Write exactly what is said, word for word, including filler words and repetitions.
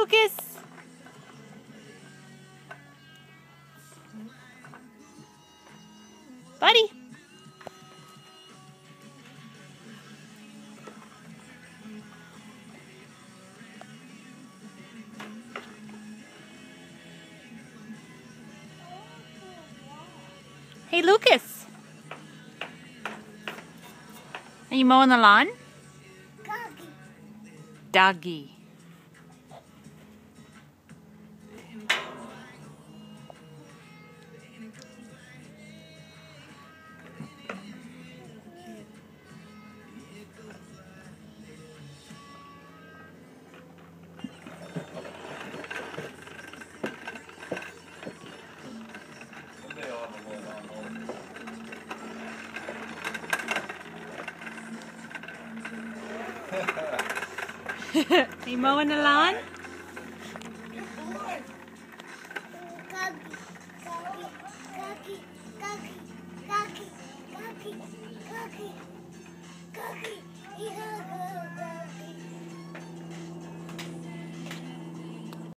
Lucas. Buddy. Hey, Lucas. Are you mowing the lawn? Doggy. Doggy. Are you mowing the lawn? Doggy, doggy, doggy, doggy, doggy, doggy, doggy.